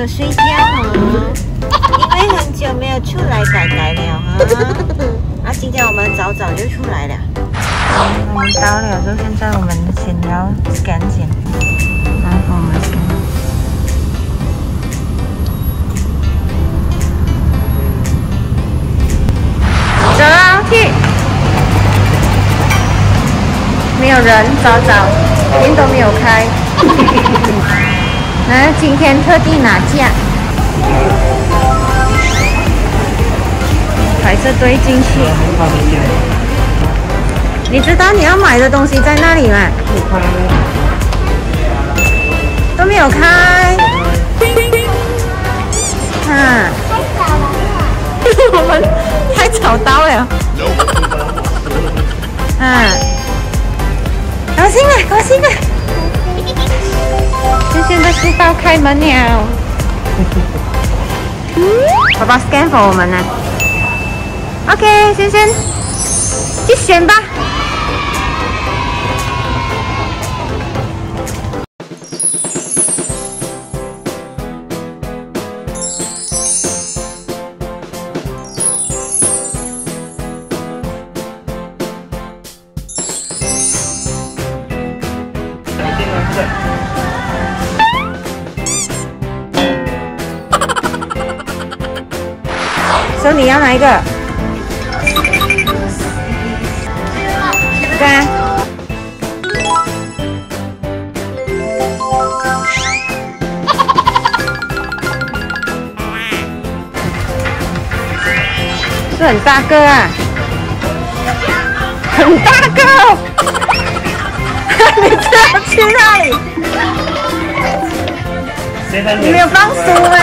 睡觉哦，因为很久没有出来改了哈。啊，今天我们早早就出来了。我们到了，就现在我们先要 scan 先，来帮我们 scan。走啊，去！没有人，早早，店都没有开。来，今天特地拿价，排着队进去。你知道你要买的东西在那里吗？都没有开。啊！我们太早到了。高兴啊，高兴啊！轩轩的书包开门了。爸爸 scan for 我们呢。OK， 轩轩，去选吧。所以你要哪一个？对啊。是很大个啊，很大个。你知道去哪里？你没有放书吗？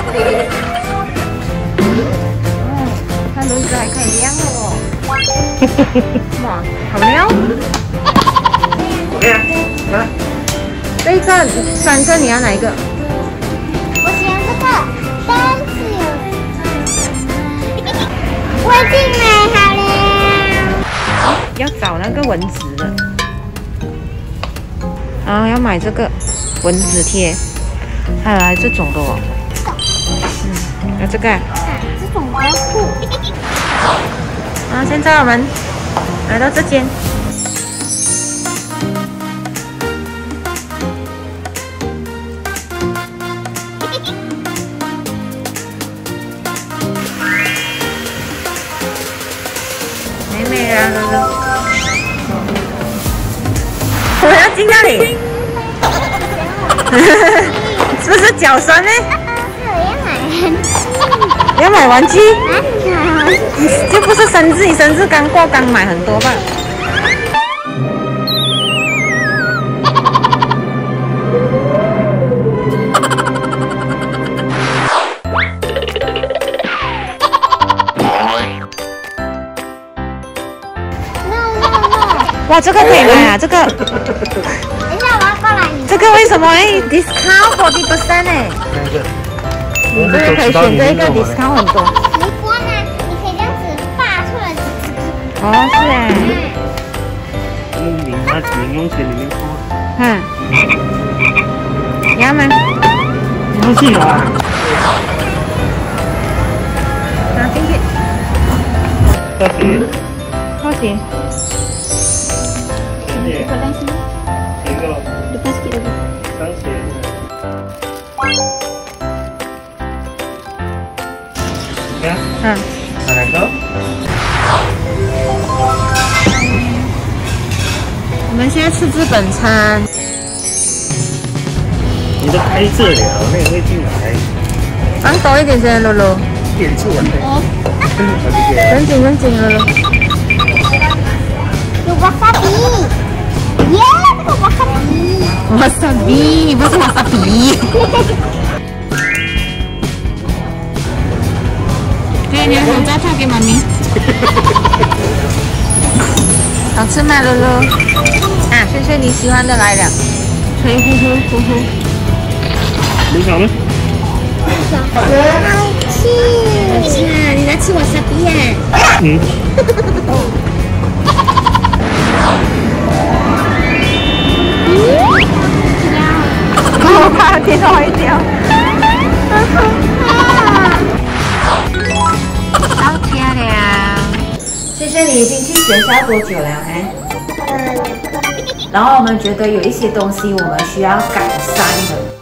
看轮子还可以亮了哦。哇，好亮！OK 啊，来。这个三个你要哪一个？ 我喜欢这个，但是我已经买好了。 要找那个蚊子的。啊，要买这个蚊子贴，还来这种的哦。要这个啊？ 这种比较酷。 啊，现在我们来到这间。美美啊，哥哥！我要进那里。是不是脚酸呢？要买玩具？就不是生日，你生日刚过，刚买很多吧？哇，这个可以买啊！这个。 等一下，我要过来。 这个为什么discount 40% 呢？你这个可以选这个 discount 很多。 没关啊，你可以这样子拔出来。 哦，是哎。 零用钱里面放。 你要吗？ 不是啊。 拿进去。 多少？ 多少？ 一个。30。哪个？ 我们现在吃日本餐。 你都开这了，那也会进来。 放多一点先，露露。 点出来。 很紧，露露。 有瓦萨比，耶，这个瓦萨比。 瓦萨比不是瓦萨比。对，你要再拍给妈咪。好吃吗，露露？啊，轩轩你喜欢的来了，吹呼呼呼呼。 你想呢？ 好吃。 你在吃瓦萨比耶？我怕跌到一跤。 轩，你已经去学校多久了？然后我们觉得有一些东西我们需要改善的。